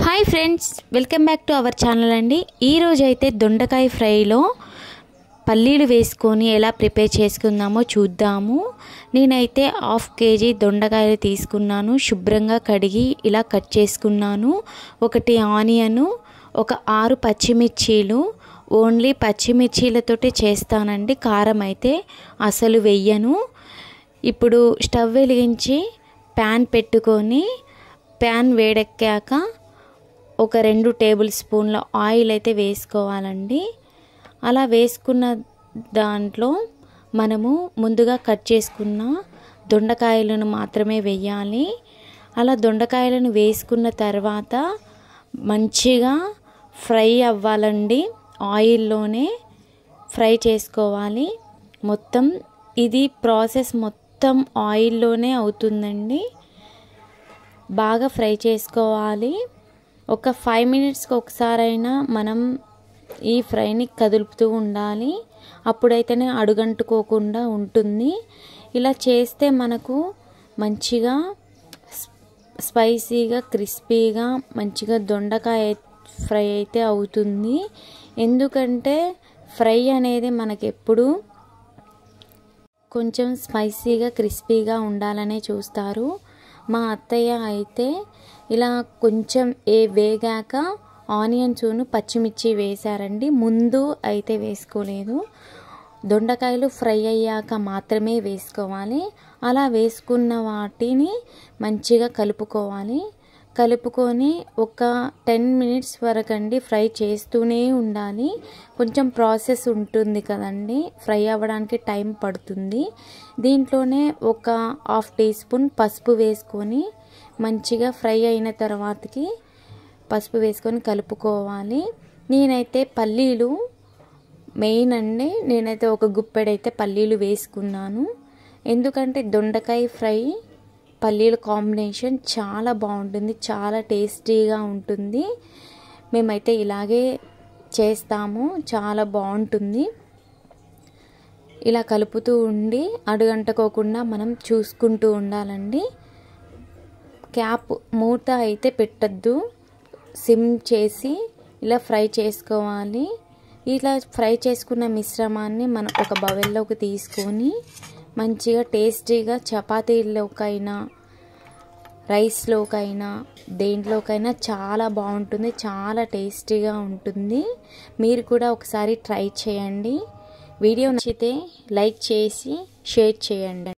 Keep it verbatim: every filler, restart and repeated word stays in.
Hi friends, welcome back to our channel అండి. ఈరోజు అయితే దొండకాయ ఫ్రైలో పల్లీలు వేసుకొని ఎలా ప్రిపేర్ చేసుకుందామో చూద్దాము. నేనైతే హాఫ్ కేజీ దొండకాయలు తీసుకున్నాను. శుభ్రంగా కడిగి ఇలా కట్ చేసుకున్నాను. ఒకటి ఆనియను, ఒక ఆరు పచ్చిమిర్చీలు. ఓన్లీ పచ్చిమిర్చీలతోటి చేస్తానండి, కారం అయితే అసలు వెయ్యను. ఇప్పుడు స్టవ్ వెలిగించి ప్యాన్ పెట్టుకొని ప్యాన్ వేడెక్కాక ఒక రెండు టేబుల్ స్పూన్ల ఆయిల్ అయితే వేసుకోవాలండి. అలా వేసుకున్న దాంట్లో మనము ముందుగా కట్ చేసుకున్న దొండకాయలను మాత్రమే వేయాలి. అలా దొండకాయలను వేసుకున్న తర్వాత మంచిగా ఫ్రై అవ్వాలండి. ఆయిల్లోనే ఫ్రై చేసుకోవాలి. మొత్తం ఇది ప్రాసెస్ మొత్తం ఆయిల్లోనే అవుతుందండి. బాగా ఫ్రై చేసుకోవాలి. ఒక ఫైవ్ మినిట్స్కి ఒకసారైనా మనం ఈ ఫ్రైని కదులుపుతూ ఉండాలి. అప్పుడైతేనే అడుగంటుకోకుండా ఉంటుంది. ఇలా చేస్తే మనకు మంచిగా స్పైసీగా క్రిస్పీగా మంచిగా దొండకాయ ఫ్రై అయితే అవుతుంది. ఎందుకంటే ఫ్రై అనేది మనకి ఎప్పుడు కొంచెం స్పైసీగా క్రిస్పీగా ఉండాలనే చూస్తారు. మా అత్తయ్య అయితే ఇలా కొంచెం ఏ వేగాక ఆనియన్స్ను పచ్చిమిర్చి వేశారండి. ముందు అయితే వేసుకోలేదు. దొండకాయలు ఫ్రై అయ్యాక మాత్రమే వేసుకోవాలి. అలా వేసుకున్న వాటిని మంచిగా కలుపుకోవాలి. కలుపుకొని ఒక టెన్ మినిట్స్ వరకు అండి ఫ్రై చేస్తూనే ఉండాలి. కొంచెం ప్రాసెస్ ఉంటుంది కదండి, ఫ్రై అవ్వడానికి టైం పడుతుంది. దీంట్లోనే ఒక హాఫ్ టీ స్పూన్ పసుపు వేసుకొని మంచిగా ఫ్రై అయిన తర్వాతకి పసుపు వేసుకొని కలుపుకోవాలి. నేనైతే పల్లీలు మెయిన్ అండి. నేనైతే ఒక గుప్పెడైతే పల్లీలు వేసుకున్నాను. ఎందుకంటే దొండకాయ ఫ్రై పల్లీల కాంబినేషన్ చాలా బాగుంటుంది, చాలా టేస్టీగా ఉంటుంది. మేమైతే ఇలాగే చేస్తాము, చాలా బాగుంటుంది. ఇలా కలుపుతూ ఉండి అడుగంటుకోకుండా మనం చూసుకుంటూ ఉండాలండి. క్యాప్ మూత అయితే పెట్టద్దు, సిమ్ చేసి ఇలా ఫ్రై చేసుకోవాలి. ఇలా ఫ్రై చేసుకున్న మిశ్రమాన్ని మనం ఒక బౌల్లోకి తీసుకొని మంచిగా టేస్టీగా చపాతీలోకైనా రైస్లోకైనా దేంట్లోకైనా చాలా బాగుంటుంది, చాలా టేస్టీగా ఉంటుంది. మీరు కూడా ఒకసారి ట్రై చేయండి. వీడియో నచ్చితే లైక్ చేసి షేర్ చేయండి.